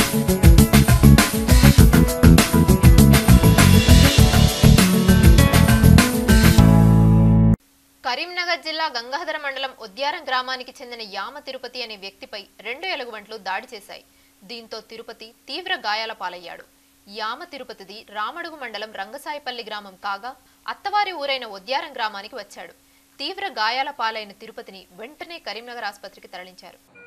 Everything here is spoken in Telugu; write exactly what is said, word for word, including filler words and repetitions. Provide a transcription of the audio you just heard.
కరీంనగర్ జిల్లా గంగాధర మండలం ఉద్యారం గ్రామానికి చెందిన యామ తిరుపతి అనే వ్యక్తిపై రెండు ఎలుగుబంట్లు దాడి చేశాయి. దీంతో తిరుపతి తీవ్ర గాయాల పాలయ్యాడు. యామ తిరుపతిది రామడుగు మండలం రంగసాయిపల్లి గ్రామం కాగా అత్తవారి ఊరైన ఉద్యారం గ్రామానికి వచ్చాడు. తీవ్ర గాయాల పాలైన తిరుపతిని వెంటనే కరీంనగర్ ఆసుపత్రికి తరలించారు.